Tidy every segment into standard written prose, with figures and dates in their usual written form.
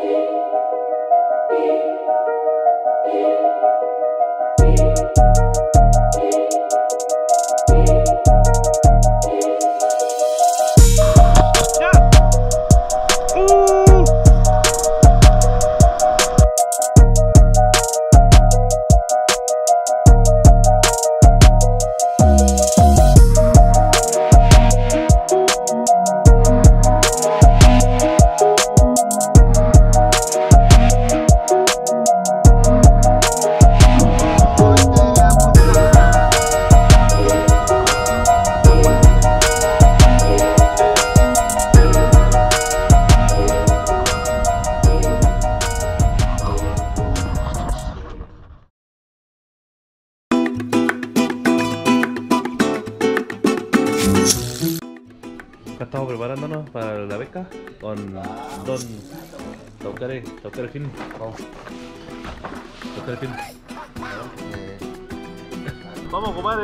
Acá estamos preparándonos para la pesca con Don Taucare Fin. Vamos. Taucare Fin. Vamos a ocupar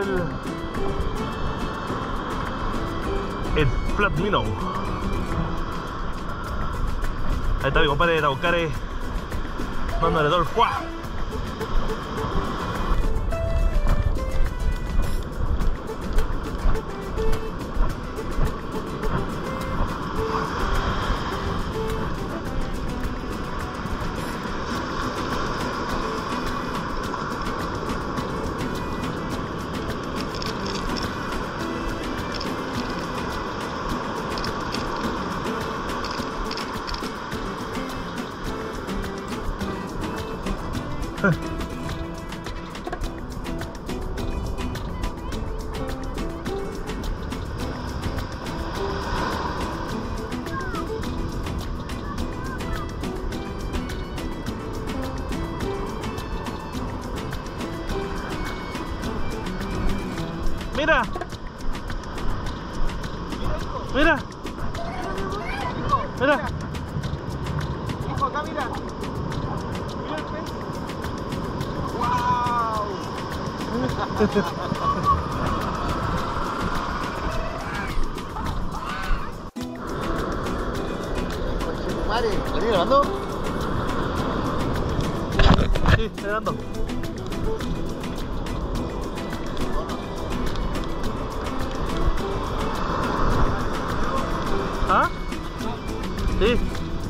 el flat minnow. Ahí está mi compadre Taucare dándole todo el ¡fua! Mira, mira, mira. Hijo, acá mira. Mira el pez. ¡Wow! Madre, ¿venís grabando? Sí, estoy grabando. ¿Ah? Sí.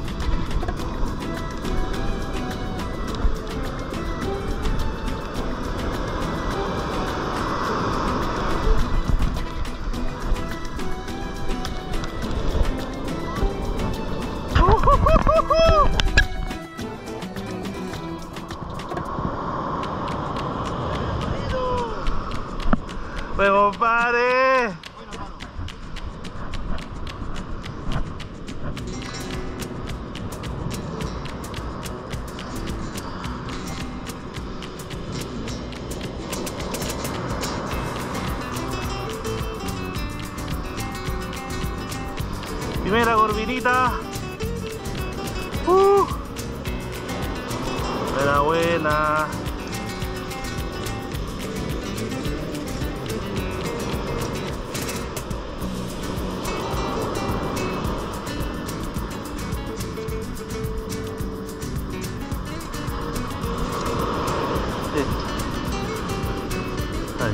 Pues compadre. Primera corvinita. Era buena. Sí. Ahí.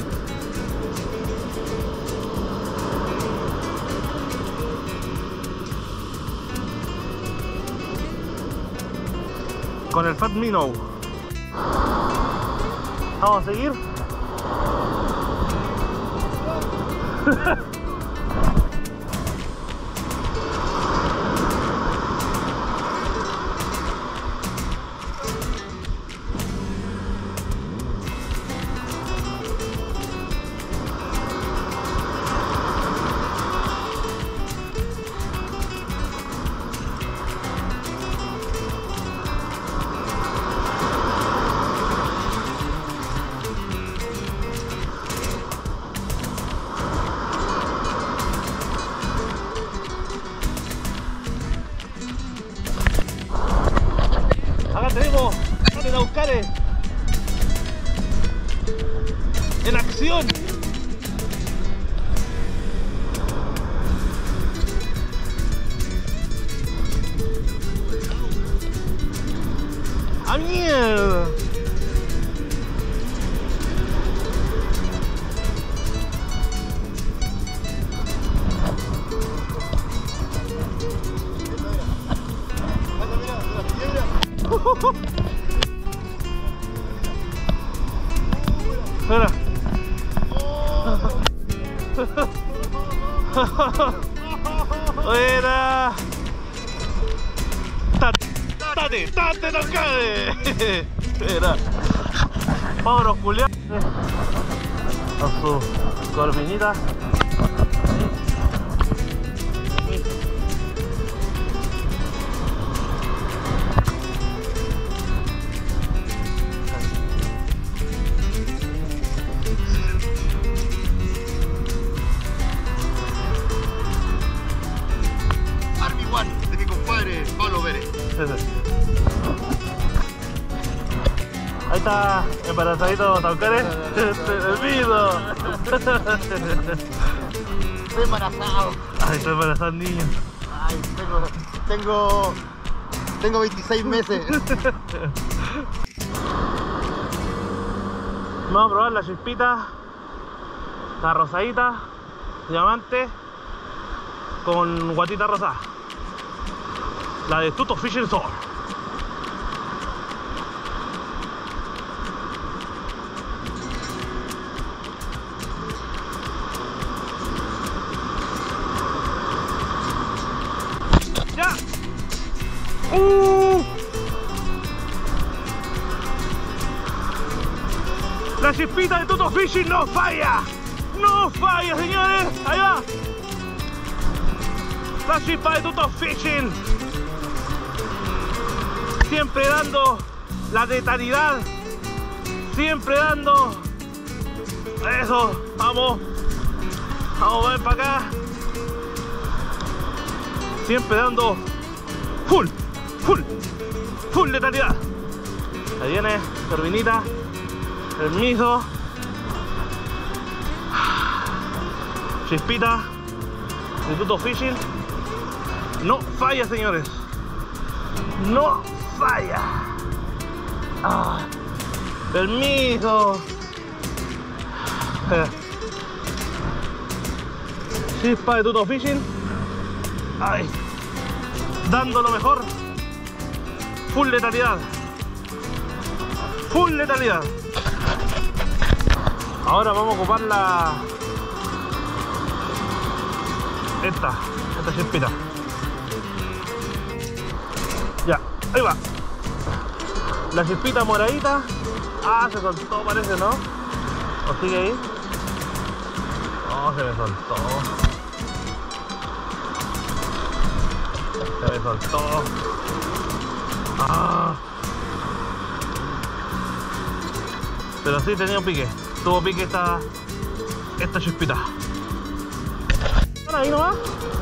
Con el Fat Minnow. Vamos a seguir. Tenemos a Taucare en acción. mierda! Mira. Buena. ¡Tate, tocade! Mira. Vámonos, culiao. A su corvinita. Army One, de mi compadre Pablo Pérez. Ahí está, embarazadito Taucares. El mido. Estoy embarazado. Ay, estoy embarazado, niño. Ay, tengo 26 meses. Vamos a probar la chispita, la rosadita, diamante, con guatita rosada. La de Tuto Fishing Store. ¡Ya! La chispita de Tuto Fishing no falla. No falla, señores. Ahí va. La chispa de Tuto Fishing. Siempre dando la letalidad. Siempre dando. Eso. Vamos. Vamos a ver para acá. Siempre dando full letalidad. Ahí viene Corvinita, el miso, chispita, Instituto Fishing. No falla, señores. No falla. El miso. Chispa de Tuto Fishing. Ay, dando lo mejor. Full letalidad. Full letalidad. Ahora vamos a ocupar esta chispita. Ya, ahí va. La chispita moradita. Se soltó, parece, ¿no? ¿O sigue ahí? No, se me soltó. Se me soltó. Pero sí tenía un pique. Tuvo pique esta chispita. Ahí nomás.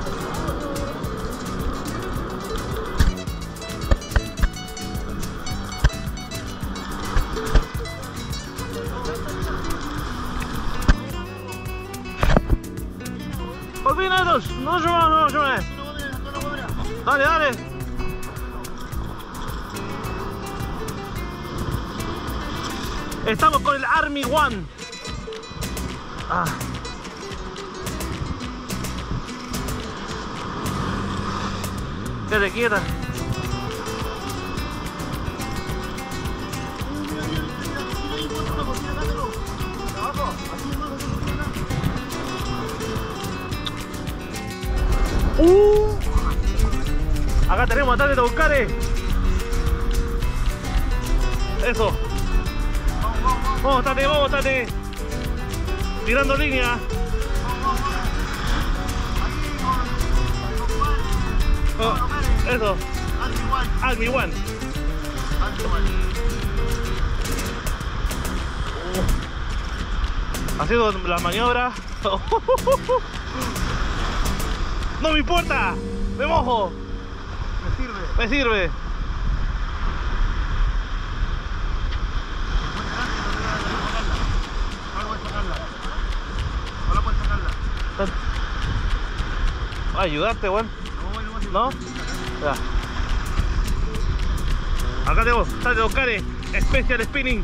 Olvídanos, no llueve. Dale. Estamos con el Army One. Quédate quieta. Acá tenemos a Tate Taucares. Eso. Vamos, Tate. Tirando línea. Eso. Army One. Haciendo la maniobra. No me importa. Me mojo. Me sirve. Ayudarte, weón. No. Ya. Acá tenemos sale Oscar, Special Spinning.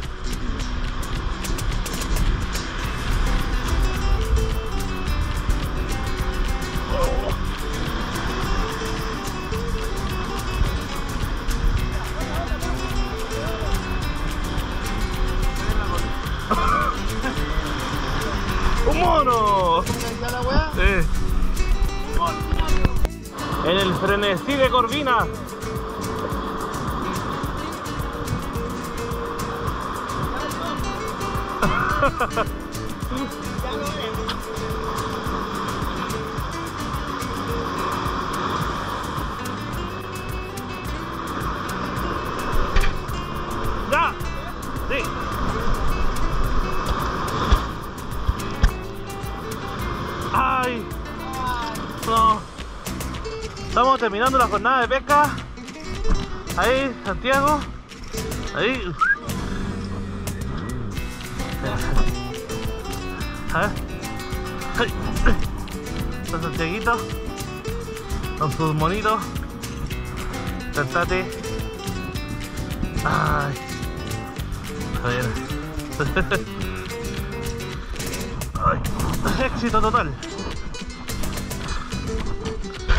¡Un mono! ¿Ya la weá? Sí. En el frenesí de Corvina. ¡Ya! ¡Sí! ¡Ay! No. Estamos terminando la jornada de pesca. Ahí, Santiago. Ahí. A ver. Ay. Está Santiaguito con sus monitos. Sentate. Ay. A ver. Ay. Éxito total.